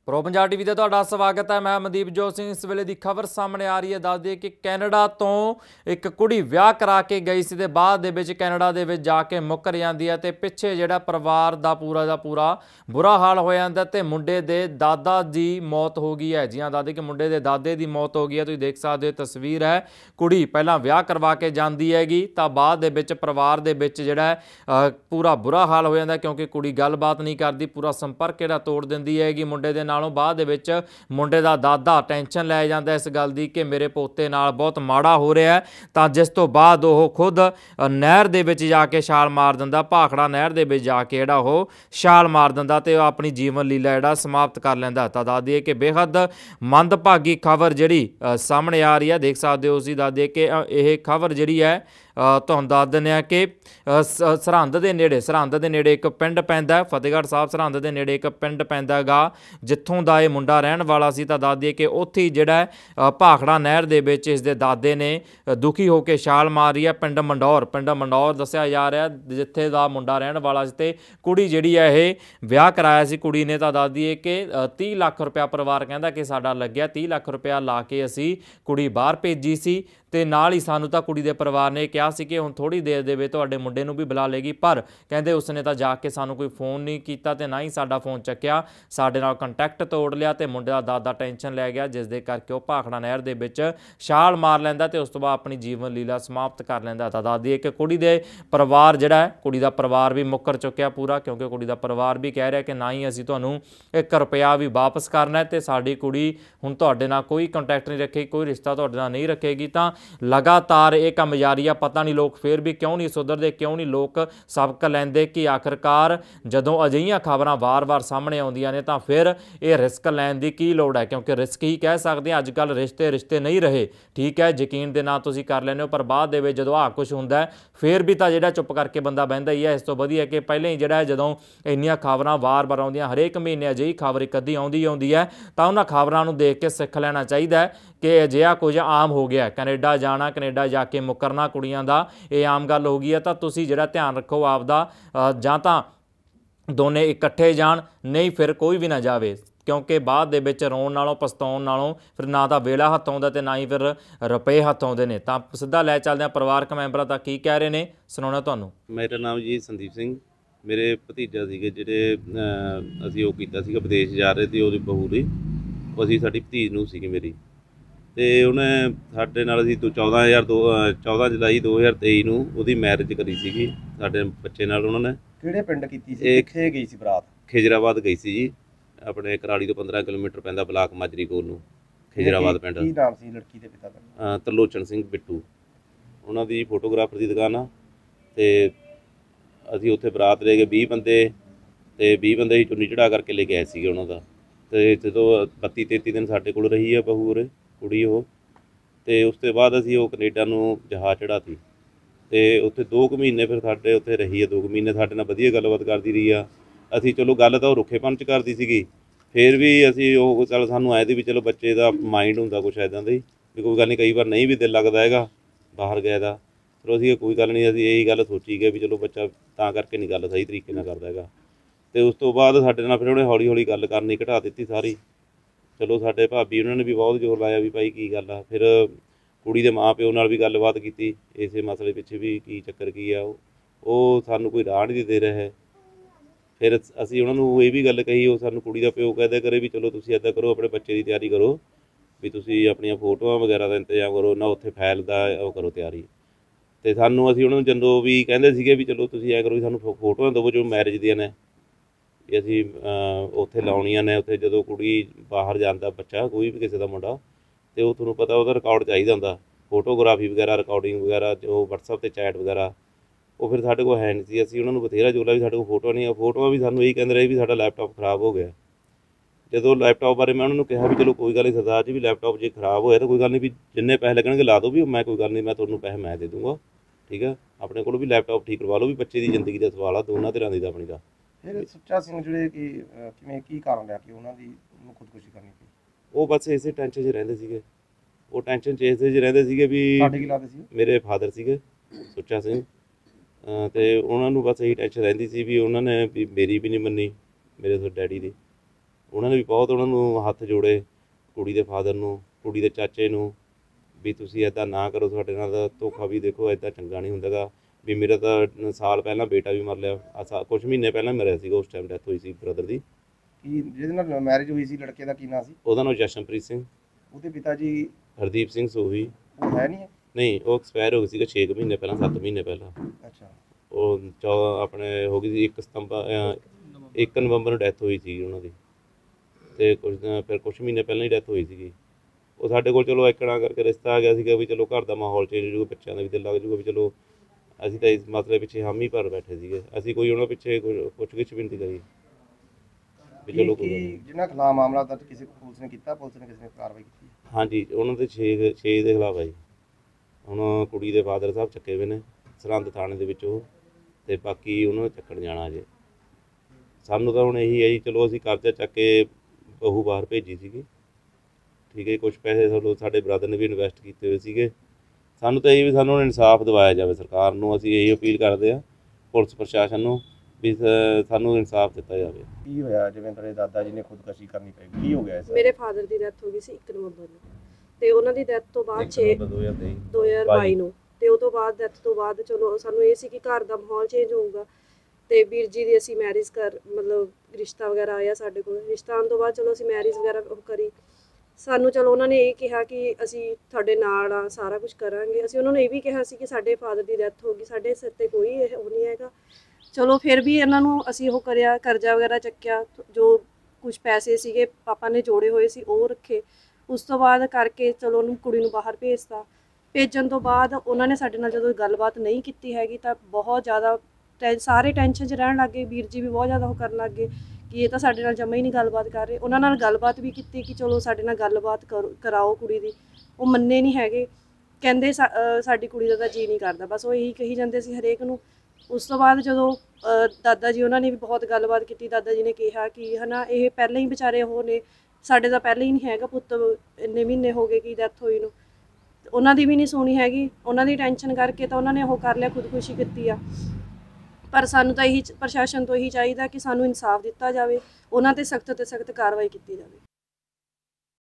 Pro Punjab TV ਤੇ ਤੁਹਾਡਾ ਸਵਾਗਤ ਹੈ। ਮੈਂ ਮਨਦੀਪ ਜੋਤ ਸਿੰਘ। ਇਸ ਵੇਲੇ ਦੀ ਖਬਰ ਸਾਹਮਣੇ ਆ ਰਹੀ ਹੈ। ਦੱਸ ਦਈਏ ਕਿ ਕੈਨੇਡਾ ਤੋਂ ਇੱਕ ਕੁੜੀ ਵਿਆਹ ਕਰਾ ਕੇ ਗਈ ਸੀ ਤੇ ਬਾਅਦ ਦੇ ਵਿੱਚ ਕੈਨੇਡਾ ਦੇ ਵਿੱਚ ਜਾ ਕੇ ਮੁੱਕਰ ਜਾਂਦੀ ਹੈ ਤੇ ਪਿੱਛੇ ਜਿਹੜਾ ਪਰਿਵਾਰ ਦਾ ਪੂਰਾ ਬੁਰਾ ਹਾਲ ਹੋ ਜਾਂਦਾ ਤੇ ਮੁੰਡੇ ਦੇ ਦਾਦਾ ਦੀ ਮੌਤ ਹੋ ਗਈ ਹੈ। ਜੀ ਹਾਂ, ਦੱਸ ਦਈਏ ਕਿ ਮੁੰਡੇ ਦੇ ਦਾਦੇ ਦੀ ਮੌਤ ਹੋ ਗਈ ਹੈ। ਤੁਸੀਂ ਦੇਖ ਸਕਦੇ ਹੋ ਤਸਵੀਰ ਹੈ। ਕੁੜੀ ਪਹਿਲਾਂ ਵਿਆਹ ਕਰਵਾ ਕੇ ਜਾਂਦੀ ਹੈਗੀ ਤਾਂ ਬਾਅਦ ਦੇ ਵਿੱਚ ਪਰਿਵਾਰ ਦੇ ਵਿੱਚ ਜਿਹੜਾ ਪੂਰਾ ਬੁਰਾ ਹਾਲ ਹੋ ਜਾਂਦਾ ਕਿਉਂਕਿ ਕੁੜੀ ਗੱਲਬਾਤ ਨਹੀਂ ਕਰਦੀ, ਪੂਰਾ ਸੰਪਰਕ ਜਿਹੜਾ ਤੋੜ ਦਿੰਦੀ ਹੈਗੀ ਮੁੰਡੇ ਦੇ ਨਾਲੋਂ। ਬਾਅਦ ਦੇ ਵਿੱਚ ਮੁੰਡੇ ਦਾ ਦਾਦਾ ਟੈਨਸ਼ਨ ਲੈ ਜਾਂਦਾ ਇਸ ਗੱਲ ਦੀ ਕਿ ਮੇਰੇ ਪੋਤੇ ਨਾਲ ਬਹੁਤ ਮਾੜਾ ਹੋ ਰਿਹਾ ਹੈ, ਤਾਂ ਜਿਸ ਤੋਂ ਬਾਅਦ ਉਹ ਖੁਦ ਨਹਿਰ ਦੇ ਵਿੱਚ ਜਾ ਕੇ ਛਾਲ ਮਾਰ ਦਿੰਦਾ। ਭਾਖੜਾ ਨਹਿਰ ਦੇ ਵਿੱਚ ਜਾ ਕੇ ਜਿਹੜਾ ਉਹ ਛਾਲ ਮਾਰ ਦਿੰਦਾ ਤੇ ਉਹ ਆਪਣੀ ਜੀਵਨ ਲੀਲਾ ਜਿਹੜਾ ਸਮਾਪਤ ਕਰ ਲੈਂਦਾ। ਤਾਂ ਦੱਸ ਦਈਏ ਕਿ ਬੇਹੱਦ ਮੰਦਭਾਗੀ ਖਬਰ ਜਿਹੜੀ ਸਾਹਮਣੇ ਆ ਰਹੀ ਹੈ। ਦੇਖ ਸਕਦੇ ਹੋ ਤੁਸੀਂ, ਦੱਸ ਦਈਏ ਕਿ ਇਹ ਖਬਰ ਜਿਹੜੀ ਹੈ ਤੁਹਾਨੂੰ ਦੱਸ ਦਿੰਦੇ ਹਾਂ ਕਿ ਸਰਹੰਦ ਦੇ ਨੇੜੇ ਇੱਕ ਪਿੰਡ ਪੈਂਦਾ, ਫਤਿਹਗੜ੍ਹ ਸਾਹਿਬ ਸਰਹੰਦ ਦੇ ਨੇੜੇ ਇੱਕ ਪਿੰਡ ਪੈਂਦਾ ਗਾ ਜਿੱਥੋਂ ਦਾ ਇਹ ਮੁੰਡਾ ਰਹਿਣ ਵਾਲਾ ਸੀ। ਤਾਂ ਦੱਸ ਦਈਏ ਕਿ ਉੱਥੇ ਹੀ ਜਿਹੜਾ ਭਾਖੜਾ ਨਹਿਰ ਦੇ ਵਿੱਚ ਇਸ ਦੇ ਦਾਦੇ ਨੇ ਦੁਖੀ ਹੋ ਕੇ ਛਾਲ ਮਾਰੀ ਹੈ। ਪਿੰਡ ਮੰਡੌਰ ਦੱਸਿਆ ਜਾ ਰਿਹਾ ਜਿੱਥੇ ਦਾ ਮੁੰਡਾ ਰਹਿਣ ਵਾਲਾ ਸੀ ਤੇ ਕੁੜੀ ਜਿਹੜੀ ਹੈ ਇਹ ਵਿਆਹ ਕਰਾਇਆ ਸੀ ਕੁੜੀ ਨੇ। ਤਾਂ ਦੱਸ ਦਈਏ ਕਿ 30 ਲੱਖ ਰੁਪਇਆ ਪਰਿਵਾਰ ਕਹਿੰਦਾ ਕਿ ਸਾਡਾ ਲੱਗਿਆ, 30 ਲੱਖ ਰੁਪਇਆ ਲਾ ਕੇ ਅਸੀਂ ਕੁੜੀ ਬਾਹਰ ਭੇਜੀ ਸੀ ਤੇ ਨਾਲ ਹੀ ਸਾਨੂੰ ਤਾਂ ਕੁੜੀ ਦੇ ਪਰਿਵਾਰ ਨੇ ਕਿਹਾ ਸੀ ਕਿ ਹੁਣ ਥੋੜ੍ਹੀ ਦੇਰ ਦੇ ਵਿੱਚ ਤੁਹਾਡੇ ਮੁੰਡੇ ਨੂੰ ਵੀ ਬੁਲਾ ਲੇਗੀ, ਪਰ ਕਹਿੰਦੇ ਉਸਨੇ ਤਾਂ ਜਾ ਕੇ ਸਾਨੂੰ ਕੋਈ ਫੋਨ ਨਹੀਂ ਕੀਤਾ ਤੇ ਨਾ ਹੀ ਸਾਡਾ ਫੋਨ ਚੱਕਿਆ, ਸਾਡੇ ਨਾਲ ਕੰਟੈਕਟ ਤੋੜ ਲਿਆ ਤੇ ਮੁੰਡੇ ਦਾ ਦਾਦਾ ਟੈਨਸ਼ਨ ਲੈ ਗਿਆ ਜਿਸ ਦੇ ਕਰਕੇ ਉਹ ਭਾਖੜਾ ਨਹਿਰ ਦੇ ਵਿੱਚ ਛਾਲ ਮਾਰ ਲੈਂਦਾ ਤੇ ਉਸ ਤੋਂ ਬਾਅਦ ਆਪਣੀ ਜੀਵਨ ਲੀਲਾ ਸਮਾਪਤ ਕਰ ਲੈਂਦਾ। ਤਾਂ ਦੱਸ ਦਈਏ ਕਿ ਕੁੜੀ ਦੇ ਪਰਿਵਾਰ ਜਿਹੜਾ ਹੈ, ਕੁੜੀ ਦਾ ਪਰਿਵਾਰ ਵੀ ਮੁੱਕਰ ਚੁੱਕਿਆ ਪੂਰਾ, ਕਿਉਂਕਿ ਕੁੜੀ ਦਾ ਪਰਿਵਾਰ ਵੀ ਕਹਿ ਰਿਹਾ ਕਿ ਨਾ ਹੀ ਅਸੀਂ ਤੁਹਾਨੂੰ 1 ਰੁਪਇਆ ਵੀ ਵਾਪਸ ਕਰਨਾ ਤੇ ਸਾਡੀ ਕੁੜੀ ਹੁਣ ਤੁਹਾਡੇ ਨਾਲ ਕੋਈ ਕੰਟੈਕਟ ਨਹੀਂ ਰੱਖੇਗੀ, ਕੋਈ ਰਿਸ਼ਤਾ ਤੁਹਾਡੇ ਨਾਲ ਨਹੀਂ ਰੱਖੇਗੀ। ਤਾਂ ਲਗਾਤਾਰ ਇਹ ਕੰਮ ਜਾਰੀ ਆ। ਪਤਾ ਨਹੀਂ ਲੋਕ ਫਿਰ ਵੀ ਕਿਉਂ ਨਹੀਂ ਸੁਧਰਦੇ, ਕਿਉਂ ਨਹੀਂ ਲੋਕ ਸਬਕ ਲੈਂਦੇ ਕਿ ਆਖਿਰਕਾਰ ਜਦੋਂ ਅਜਿਹੀਆਂ ਖਬਰਾਂ ਵਾਰ-ਵਾਰ ਸਾਹਮਣੇ ਆਉਂਦੀਆਂ ਨੇ ਤਾਂ ਫਿਰ ਇਹ ਰਿਸਕ ਲੈਣ ਦੀ ਕੀ ਲੋੜ ਹੈ, ਕਿਉਂਕਿ ਰਿਸਕ ਹੀ ਕਹਿ ਸਕਦੇ ਹਾਂ। ਅੱਜ ਕੱਲ੍ਹ ਰਿਸ਼ਤੇ ਨਹੀਂ ਰਹੇ, ਠੀਕ ਹੈ, ਯਕੀਨ ਦੇ ਨਾਲ ਤੁਸੀਂ ਕਰ ਲੈਂਦੇ ਹੋ, ਪਰ ਬਾਅਦ ਦੇ ਵਿੱਚ ਜਦੋਂ ਆਹ ਕੁਛ ਹੁੰਦਾ ਫਿਰ ਵੀ ਤਾਂ ਜਿਹੜਾ ਚੁੱਪ ਕਰਕੇ ਬੰਦਾ ਬਹਿੰਦਾ ਹੀ ਹੈ। ਇਸ ਤੋਂ ਵਧੀਆ ਕਿ ਪਹਿਲਾਂ ਹੀ ਜਿਹੜਾ ਜਦੋਂ ਇੰਨੀਆਂ ਖਬਰਾਂ ਵਾਰ-ਵਾਰ ਆਉਂਦੀਆਂ, ਹਰੇਕ ਮਹੀਨੇ ਅਜਿਹੀ ਖਬਰ ਇੱਕ ਅੱਧੀ ਆਉਂਦੀ ਹੈ ਤਾਂ ਉਹਨਾਂ ਖਬਰਾਂ ਨੂੰ ਦੇਖ ਕੇ ਸਿੱਖ ਲੈਣਾ ਚਾਹੀਦਾ ਕਿ ਅਜਿਹਾ ਕੁਝ ਆਮ ਹੋ ਗਿਆ। ਕੈਨੇਡਾ ਜਾਣਾ, ਕੈਨੇਡਾ ਜਾ ਕੇ ਮੁੱਕਰਨਾ ਕੁੜੀਆਂ ਦਾ ਇਹ ਆਮ ਗੱਲ ਹੋ ਗਈ ਹੈ। ਤਾਂ ਤੁਸੀਂ ਜਿਹੜਾ ਧਿਆਨ ਰੱਖੋ ਆਪਦਾ, ਜਾਂ ਤਾਂ ਦੋਨੇ ਇਕੱਠੇ ਜਾਣ, ਨਹੀਂ ਫਿਰ ਕੋਈ ਵੀ ਨਾ ਜਾਵੇ, ਕਿਉਂਕਿ ਬਾਅਦ ਦੇ ਵਿੱਚ ਰੋਣ ਨਾਲੋਂ ਪਛਤਾਉਣ ਨਾਲੋਂ ਫਿਰ ਨਾ ਤਾਂ ਵੇਲਾ ਹੱਥ ਆਉਂਦਾ ਤੇ ਨਾ ਹੀ ਫਿਰ ਰੁਪਏ ਹੱਥ ਆਉਂਦੇ ਨੇ। ਤਾਂ ਸਿੱਧਾ ਲੈ ਚੱਲਦੇ ਹਾਂ ਪਰਿਵਾਰਕ ਮੈਂਬਰਾਂ ਤੱਕ ਕੀ ਕਹਿ ਰਹੇ ਨੇ, ਸੁਣਾਉਣਾ ਤੁਹਾਨੂੰ। ਮੇਰਾ ਨਾਮ ਜੀ ਸੰਦੀਪ ਸਿੰਘ। ਮੇਰੇ ਭਤੀਜਾ ਸੀਗੇ ਜਿਹੜੇ ਅਸੀਂ ਉਹ ਕੀਤਾ ਸੀਗਾ, ਵਿਦੇਸ਼ ਜਾ ਰਹੇ ਸੀ, ਉਹਦੀ ਬਹੂ ਦੀ, ਉਹ ਅਸੀਂ ਸਾਡੀ ਭਤੀਜ ਨੂੰ ਸੀਗੀ ਮੇਰੀ, ਅਤੇ ਉਹਨੇ ਸਾਡੇ ਨਾਲ ਅਸੀਂ 14 ਜੁਲਾਈ 2023 ਨੂੰ ਉਹਦੀ ਮੈਰਿਜ ਕਰੀ ਸੀਗੀ ਸਾਡੇ ਬੱਚੇ ਨਾਲ। ਉਹਨਾਂ ਨੇ ਕਿਹੜੇ ਪਿੰਡ ਕੀਤੀ ਸੀ, ਕਿੱਥੇ ਗਈ ਸੀ ਬਰਾਤ? ਖਿਜਰਾਬਾਦ ਗਈ ਸੀ ਜੀ, ਆਪਣੇ ਕਰਾਲੀ ਤੋਂ 15 ਕਿਲੋਮੀਟਰ ਪੈਂਦਾ, ਬਲਾਕ ਮਾਜਰੀ ਕੋਲ ਨੂੰ ਖਿਜਰਾਬਾਦ ਪਿੰਡ। ਕੀ ਨਾਮ ਸੀ ਲੜਕੀ ਦੇ ਪਿਤਾ ਦਾ? ਤਰਲੋਚਨ ਸਿੰਘ ਬਿੱਟੂ। ਉਹਨਾਂ ਦੀ ਫੋਟੋਗ੍ਰਾਫਰ ਦੀ ਦੁਕਾਨ ਆ ਅਤੇ ਅਸੀਂ ਉੱਥੇ ਬਰਾਤ ਲੈ ਗਏ 20 ਬੰਦੇ, ਅਤੇ 20 ਬੰਦੇ ਅਸੀਂ ਚੁੰਨੀ ਚੜ੍ਹਾ ਕਰਕੇ ਲੈ ਕੇ ਆਏ ਸੀਗੇ ਉਹਨਾਂ ਦਾ। ਅਤੇ ਜਦੋਂ 32-33 ਦਿਨ ਸਾਡੇ ਕੋਲ ਰਹੀ ਆ ਬਹੂ ਉਰੇ, ਕੁੜੀ ਉਹ, ਅਤੇ ਉਸ ਤੋਂ ਬਾਅਦ ਅਸੀਂ ਉਹ ਕੈਨੇਡਾ ਨੂੰ ਜਹਾਜ਼ ਚੜ੍ਹਾਤੀ ਅਤੇ ਉੱਥੇ 2 ਕੁ ਮਹੀਨੇ ਫਿਰ ਸਾਡੇ ਉੱਥੇ ਰਹੀ ਆ। 2 ਕੁ ਮਹੀਨੇ ਸਾਡੇ ਨਾਲ ਵਧੀਆ ਗੱਲਬਾਤ ਕਰਦੀ ਰਹੀ ਆ। ਅਸੀਂ ਚਲੋ ਗੱਲ ਤਾਂ ਉਹ ਰੁੱਖੇਪਨ 'ਚ ਕਰਦੀ ਸੀਗੀ, ਫਿਰ ਵੀ ਅਸੀਂ ਉਹ ਚੱਲ ਸਾਨੂੰ ਆਏ ਦੀ ਵੀ ਚਲੋ ਬੱਚੇ ਦਾ ਮਾਈਂਡ ਹੁੰਦਾ ਕੁਛ ਇੱਦਾਂ ਦਾ ਹੀ ਵੀ ਕੋਈ ਗੱਲ ਨਹੀਂ, ਕਈ ਵਾਰ ਨਹੀਂ ਵੀ ਦਿਲ ਲੱਗਦਾ ਹੈਗਾ ਬਾਹਰ ਗਏ ਦਾ। ਚਲੋ ਅਸੀਂ ਕੋਈ ਗੱਲ ਨਹੀਂ, ਅਸੀਂ ਇਹੀ ਗੱਲ ਸੋਚੀ ਗਏ ਵੀ ਚਲੋ ਬੱਚਾ ਤਾਂ ਕਰਕੇ ਨਹੀਂ ਗੱਲ ਸਹੀ ਤਰੀਕੇ ਨਾਲ ਕਰਦਾ ਹੈਗਾ। ਅਤੇ ਉਸ ਤੋਂ ਬਾਅਦ ਸਾਡੇ ਨਾਲ ਫਿਰ ਉਹਨੇ ਹੌਲੀ ਗੱਲ ਕਰਨੀ ਘਟਾ ਦਿੱਤੀ ਸਾਰੀ। ਚਲੋ ਸਾਡੇ ਭਾਬੀ ਉਹਨਾਂ ਨੇ ਵੀ ਬਹੁਤ ਜ਼ੋਰ ਲਾਇਆ ਵੀ ਭਾਈ ਕੀ ਗੱਲ ਆ। ਫਿਰ ਕੁੜੀ ਦੇ ਮਾਂ ਪਿਓ ਨਾਲ ਵੀ ਗੱਲਬਾਤ ਕੀਤੀ ਇਸੇ ਮਸਲੇ ਪਿੱਛੇ ਵੀ ਕੀ ਚੱਕਰ ਕੀ ਆ, ਉਹ ਸਾਨੂੰ ਕੋਈ ਰਾਹ ਨਹੀਂ ਦੇ ਰਿਹਾ। ਫਿਰ ਅਸੀਂ ਉਹਨਾਂ ਨੂੰ ਇਹ ਵੀ ਗੱਲ ਕਹੀ, ਉਹ ਸਾਨੂੰ ਕੁੜੀ ਦਾ ਪਿਓ ਕਹਿੰਦੇ ਕਰੇ ਵੀ ਚਲੋ ਤੁਸੀਂ ਇੱਦਾਂ ਕਰੋ, ਆਪਣੇ ਬੱਚੇ ਦੀ ਤਿਆਰੀ ਕਰੋ, ਵੀ ਤੁਸੀਂ ਆਪਣੀਆਂ ਫੋਟੋਆਂ ਵਗੈਰਾ ਦਾ ਇੰਤਜ਼ਾਮ ਕਰੋ ਨਾ, ਉੱਥੇ ਫਾਈਲ ਦਾ ਉਹ ਕਰੋ ਤਿਆਰੀ। ਅਤੇ ਸਾਨੂੰ ਅਸੀਂ ਉਹਨਾਂ ਨੂੰ ਜਦੋਂ ਵੀ ਕਹਿੰਦੇ ਸੀਗੇ ਵੀ ਚਲੋ ਤੁਸੀਂ ਐਂ ਕਰੋ ਵੀ ਸਾਨੂੰ ਫੋਟੋਆਂ ਦੇਵੋ ਜੋ ਮੈਰਿਜ ਦੀਆਂ ਨੇ, ਵੀ ਅਸੀਂ ਉੱਥੇ ਲਾਉਣੀਆਂ ਨੇ। ਉੱਥੇ ਜਦੋਂ ਕੁੜੀ ਬਾਹਰ ਜਾਂਦਾ ਬੱਚਾ, ਕੋਈ ਵੀ ਕਿਸੇ ਦਾ ਮੁੰਡਾ, ਅਤੇ ਉਹ ਤੁਹਾਨੂੰ ਪਤਾ ਉਹਦਾ ਰਿਕਾਰਡ ਚਾਹੀਦਾ ਹੁੰਦਾ, ਫੋਟੋਗ੍ਰਾਫੀ ਵਗੈਰਾ, ਰਿਕਾਰਡਿੰਗ ਵਗੈਰਾ, ਜੋ ਵਟਸਐਪ 'ਤੇ ਚੈਟ ਵਗੈਰਾ, ਉਹ ਫਿਰ ਸਾਡੇ ਕੋਲ ਹੈ ਨਹੀਂ ਸੀ। ਅਸੀਂ ਉਹਨਾਂ ਨੂੰ ਬਥੇਰਾ ਜੋਲਾ ਵੀ ਸਾਡੇ ਕੋਲ ਫੋਟੋਆਂ ਨਹੀਂ ਆ। ਫੋਟੋਆਂ ਵੀ ਸਾਨੂੰ ਇਹੀ ਕਹਿੰਦੇ ਰਹੇ ਵੀ ਸਾਡਾ ਲੈਪਟਾਪ ਖਰਾਬ ਹੋ ਗਿਆ। ਜਦੋਂ ਲੈਪਟਾਪ ਬਾਰੇ ਮੈਂ ਉਹਨਾਂ ਨੂੰ ਕਿਹਾ ਵੀ ਚਲੋ ਕੋਈ ਗੱਲ ਨਹੀਂ ਸਰਦਾਰ ਜੀ, ਵੀ ਲੈਪਟਾਪ ਜੇ ਖਰਾਬ ਹੋਇਆ ਤਾਂ ਕੋਈ ਗੱਲ ਨਹੀਂ, ਵੀ ਜਿੰਨੇ ਪੈਸੇ ਲੱਗਣਗੇ ਲਾ ਦਿਓ, ਵੀ ਮੈਂ ਕੋਈ ਗੱਲ ਨਹੀਂ, ਮੈਂ ਤੁਹਾਨੂੰ ਪੈਸੇ ਮੈਂ ਦੇ ਦੂੰਗਾ, ਠੀਕ ਆ, ਆਪਣੇ ਕੋਲੋਂ ਵੀ ਲੈਪਟਾਪ ਠੀਕ ਕਰਵਾ ਲਓ, ਵੀ ਬੱਚੇ ਦੀ ਜ਼ਿੰਦਗੀ ਦਾ ਸਵਾਲ ਆ, ਦੋਨਾਂ ਧਿਰਾਂ ਦੀ ਦਾ ਆਪਣੀ ਦਾ। ਫਿਰ ਸੁੱਚਾ ਸਿੰਘ ਜਿਹੜੇ ਕਿ ਕਿਵੇਂ ਕੀ ਕਾਰਨ ਲਿਆ ਕਿ ਉਹਨਾਂ ਦੀ ਖੁਦਕੁਸ਼ੀ ਕਰਨੀ ਪਈ? ਉਹ ਬਸ ਇਸੇ ਟੈਨਸ਼ਨ 'ਚ ਰਹਿੰਦੇ ਸੀਗੇ, ਉਹ ਟੈਨਸ਼ਨ 'ਚ ਇਸੇ 'ਚ ਰਹਿੰਦੇ ਸੀਗੇ ਵੀ ਸਾਡੇ ਕੀ ਲੱਗਦੇ ਸੀ? ਮੇਰੇ ਫਾਦਰ ਸੀਗੇ ਸੁੱਚਾ ਸਿੰਘ, ਅਤੇ ਉਹਨਾਂ ਨੂੰ ਬਸ ਇਹੀ ਟੈਨਸ਼ਨ ਰਹਿੰਦੀ ਸੀ ਵੀ ਉਹਨਾਂ ਨੇ ਵੀ ਮੇਰੀ ਵੀ ਨਹੀਂ ਮੰਨੀ, ਮੇਰੇ ਡੈਡੀ ਦੀ, ਉਹਨਾਂ ਨੇ ਵੀ ਬਹੁਤ ਉਹਨਾਂ ਨੂੰ ਹੱਥ ਜੋੜੇ, ਕੁੜੀ ਦੇ ਫਾਦਰ ਨੂੰ, ਕੁੜੀ ਦੇ ਚਾਚੇ ਨੂੰ, ਵੀ ਤੁਸੀਂ ਇੱਦਾਂ ਨਾ ਕਰੋ, ਤੁਹਾਡੇ ਨਾਲ ਤਾਂ ਧੋਖਾ ਵੀ ਦੇਖੋ ਇੱਦਾਂ ਚੰਗਾ ਨਹੀਂ ਹੁੰਦਾ ਗਾ। ਵੀ ਮੇਰਾ ਤਾਂ ਸਾਲ ਪਹਿਲਾਂ ਬੇਟਾ ਵੀ ਮਰ ਲਿਆ, ਕੁਛ ਮਹੀਨੇ ਪਹਿਲਾਂ ਮਰਿਆ ਸੀਗਾ, ਉਸ ਟਾਈਮ ਡੈਥ ਹੋਈ ਸੀ ਬ੍ਰਦਰ ਦੀ। ਕੀ ਜਿਹਦੇ ਨਾਲ ਮੈਰਿਜ ਹੋਈ ਸੀ ਲੜਕੇ ਦਾ ਕੀ ਨਾਂ ਸੀ? ਉਹਦਾ ਨਾਮ ਜਸ਼ਨਪ੍ਰੀਤ ਸਿੰਘ। ਉਹਦੇ ਪਿਤਾ ਜੀ? ਹਰਦੀਪ ਸਿੰਘ ਸੋਹੀ। ਉਹ ਹੈ ਨਹੀਂ? ਨਹੀਂ, ਉਹ ਐਕਸਪਾਇਰ ਹੋ ਗਈ ਸੀਗਾ 6 ਮਹੀਨੇ ਪਹਿਲਾਂ, 7 ਮਹੀਨੇ ਪਹਿਲਾਂ। ਅੱਛਾ। ਉਹ 14 ਆਪਣੇ ਹੋ ਗਈ ਸੀ 1 ਨਵੰਬਰ ਨੂੰ ਡੈਥ ਹੋਈ ਸੀ ਉਹਨਾਂ ਦੀ, ਤੇ ਕੁਛ ਮਹੀਨੇ ਪਹਿਲਾਂ ਹੀ ਡੈਥ ਹੋਈ ਸੀਗੀ। ਉਹ ਸਾਡੇ ਕੋਲ ਚਲੋ ਇੱਕਣਾ ਕਰਕੇ ਰਿਸ਼ਤਾ ਆ ਗਿਆ ਸੀਗਾ ਵੀ ਚਲੋ ਘਰ ਦਾ ਮਾਹੌਲ ਚੇਂਜ ਹੋ ਜੂਗਾ, ਬੱਚਿਆਂ ਦਾ ਵੀ ਦਿਲ ਲੱਗ ਜੂਗਾ, ਵੀ ਚਲੋ ਅਸੀਂ ਤਾਂ ਇਸ ਮਸਲੇ ਪਿੱਛੇ ਹਾਮੀ ਭਰ ਬੈਠੇ ਸੀਗੇ। ਅਸੀਂ ਕੋਈ ਉਹਨਾਂ ਪਿੱਛੇ ਪੁੱਛ-ਗਿੱਛ ਵੀ ਨਹੀਂ ਕਰੀ ਵੀ ਚਲੋ ਕੋਈ ਗੱਲ ਨਹੀਂ। ਜਿਹਨਾਂ ਖਿਲਾਫ ਮਾਮਲਾ ਦਰਜ ਕਿਸੇ ਪੁਲਿਸ ਨੇ ਕੀਤਾ, ਪੁਲਿਸ ਨੇ ਕਿਸੇ ਨੇ ਕਾਰਵਾਈ ਕੀਤੀ? ਹਾਂਜੀ, ਉਹਨਾਂ ਦੇ 6 ਦੇ ਖਿਲਾਫ ਹੈ ਜੀ। ਹੁਣ ਕੁੜੀ ਦੇ ਫਾਦਰ ਸਾਹਿਬ ਚੱਕੇ ਹੋਏ ਨੇ ਸਰਹੰਦ ਥਾਣੇ ਦੇ ਵਿੱਚ ਉਹ, ਤੇ ਬਾਕੀ ਉਹਨਾਂ ਨੂੰ ਚੱਕਣ ਜਾਣਾ ਅਜੇ। ਸਾਨੂੰ ਤਾਂ ਹੁਣ ਇਹੀ ਹੈ ਜੀ, ਚਲੋ ਅਸੀਂ ਕਰਜ਼ਾ ਚੱਕ ਕੇ ਬਹੂ ਬਾਹਰ ਭੇਜੀ ਸੀਗੀ, ਠੀਕ ਹੈ। ਕੁਛ ਪੈਸੇ ਸਾਡੇ ਬ੍ਰਦਰ ਨੇ ਵੀ ਇਨਵੈਸਟ ਕੀਤੇ ਹੋਏ ਸੀਗੇ। ਸਾਨੂੰ ਤਾਂ ਇਹ ਵੀ ਸਾਨੂੰ ਇਨਸਾਫ ਦਿਵਾਇਆ ਜਾਵੇ, ਸਰਕਾਰ ਨੂੰ ਅਸੀਂ ਇਹੀ ਅਪੀਲ ਕਰਦੇ ਹਾਂ, ਪੁਲਿਸ ਪ੍ਰਸ਼ਾਸਨ ਨੂੰ, ਵੀ ਸਾਨੂੰ ਇਨਸਾਫ ਦਿੱਤਾ ਜਾਵੇ। ਕੀ ਹੋਇਆ ਜਿਵੇਂ ਤੁਹਾਡੇ ਦਾਦਾ ਜੀ ਨੇ ਖੁਦਕੁਸ਼ੀ ਕਰਨੀ ਪਈ, ਕੀ ਹੋ ਗਿਆ ਇਸ? ਮੇਰੇ ਫਾਦਰ ਦੀ ਡੈਥ ਹੋ ਗਈ ਸੀ 1 ਨਵੰਬਰ ਨੂੰ, ਤੇ ਉਹਨਾਂ ਦੀ ਡੈਥ ਤੋਂ ਬਾਅਦ 2022 ਨੂੰ, ਤੇ ਉਹ ਤੋਂ ਬਾਅਦ ਡੈਥ ਤੋਂ ਬਾਅਦ ਚਲੋ ਸਾਨੂੰ ਇਹ ਸੀ ਕਿ ਘਰ ਦਾ ਮਾਹੌਲ ਚੇਂਜ ਹੋਊਗਾ, ਤੇ ਵੀਰ ਜੀ ਦੀ ਅਸੀਂ ਮੈਰਿਜ ਮਤਲਬ ਰਿਸ਼ਤਾ ਵਗੈਰਾ ਆਇਆ ਸਾਡੇ ਕੋਲ। ਰਿਸ਼ਤਾ ਆਉਣ ਤੋਂ ਬਾਅਦ ਚਲੋ ਅਸੀਂ ਮੈਰਿਜ ਵਗੈਰਾ ਉਹ ਕਰੀ। ਸਾਨੂੰ ਚਲੋ ਉਹਨਾਂ ਨੇ ਇਹ ਕਿਹਾ ਕਿ ਅਸੀਂ ਤੁਹਾਡੇ ਨਾਲ ਆ, ਸਾਰਾ ਕੁਝ ਕਰਾਂਗੇ। ਅਸੀਂ ਉਹਨਾਂ ਨੂੰ ਇਹ ਵੀ ਕਿਹਾ ਸੀ ਕਿ ਸਾਡੇ ਫਾਦਰ ਦੀ ਡੈਥ ਹੋ ਗਈ, ਸਾਡੇ ਸਿਰ 'ਤੇ ਕੋਈ ਉਹ ਨਹੀਂ ਹੈਗਾ। ਚਲੋ ਫਿਰ ਵੀ ਇਹਨਾਂ ਨੂੰ ਅਸੀਂ ਉਹ ਕਰਿਆ, ਕਰਜ਼ਾ ਵਗੈਰਾ ਚੱਕਿਆ, ਜੋ ਕੁਝ ਪੈਸੇ ਸੀਗੇ ਪਾਪਾ ਨੇ ਜੋੜੇ ਹੋਏ ਸੀ ਉਹ ਰੱਖੇ। ਉਸ ਤੋਂ ਬਾਅਦ ਕਰਕੇ ਚਲੋ ਉਹਨੂੰ ਕੁੜੀ ਨੂੰ ਬਾਹਰ ਭੇਜਤਾ। ਭੇਜਣ ਤੋਂ ਬਾਅਦ ਉਹਨਾਂ ਨੇ ਸਾਡੇ ਨਾਲ ਜਦੋਂ ਗੱਲਬਾਤ ਨਹੀਂ ਕੀਤੀ ਹੈਗੀ ਤਾਂ ਬਹੁਤ ਜ਼ਿਆਦਾ ਸਾਰੇ ਟੈਨਸ਼ਨ 'ਚ ਰਹਿਣ ਲੱਗ ਗਏ। ਵੀਰ ਜੀ ਵੀ ਬਹੁਤ ਜ਼ਿਆਦਾ ਉਹ ਕਰਨ ਲੱਗ ਗਏ ਕਿ ਇਹ ਤਾਂ ਸਾਡੇ ਨਾਲ ਜਮਾਂ ਹੀ ਨਹੀਂ ਗੱਲਬਾਤ ਕਰ ਰਹੇ। ਉਹਨਾਂ ਨਾਲ ਗੱਲਬਾਤ ਵੀ ਕੀਤੀ ਕਿ ਚਲੋ ਸਾਡੇ ਨਾਲ ਗੱਲਬਾਤ ਕਰਾਓ ਕੁੜੀ ਦੀ, ਉਹ ਮੰਨੇ ਨਹੀਂ ਹੈਗੇ। ਕਹਿੰਦੇ ਸਾਡੀ ਕੁੜੀ ਦਾ ਤਾਂ ਜੀਅ ਨਹੀਂ ਕਰਦਾ, ਬਸ ਉਹ ਇਹੀ ਕਹੀ ਜਾਂਦੇ ਸੀ ਹਰੇਕ ਨੂੰ। ਉਸ ਤੋਂ ਬਾਅਦ ਜਦੋਂ ਦਾਦਾ ਜੀ ਉਹਨਾਂ ਨੇ ਵੀ ਬਹੁਤ ਗੱਲਬਾਤ ਕੀਤੀ, ਦਾਦਾ ਜੀ ਨੇ ਕਿਹਾ ਕਿ ਹੈ ਨਾ ਇਹ ਪਹਿਲਾਂ ਹੀ ਵਿਚਾਰੇ ਉਹ ਨੇ, ਸਾਡੇ ਤਾਂ ਪਹਿਲਾਂ ਹੀ ਨਹੀਂ ਹੈਗਾ ਪੁੱਤ, ਇੰਨੇ ਮਹੀਨੇ ਹੋ ਗਏ ਕਿ ਡੈਥ ਹੋਈ ਨੂੰ। ਉਹਨਾਂ ਦੀ ਵੀ ਨਹੀਂ ਸੁਣੀ ਹੈਗੀ, ਉਹਨਾਂ ਦੀ ਟੈਨਸ਼ਨ ਕਰਕੇ ਤਾਂ ਉਹਨਾਂ ਨੇ ਉਹ ਕਰ ਲਿਆ, ਖੁਦਕੁਸ਼ੀ ਕੀਤੀ ਆ। ਪਰ ਸਾਨੂੰ ਤਾਂ ਇਹੀ ਪ੍ਰਸ਼ਾਸਨ ਤੋਂ ਇਹੀ ਚਾਹੀਦਾ ਕਿ ਸਾਨੂੰ ਇਨਸਾਫ ਦਿੱਤਾ ਜਾਵੇ, ਉਹਨਾਂ 'ਤੇ ਸਖਤ ਕਾਰਵਾਈ ਕੀਤੀ ਜਾਵੇ।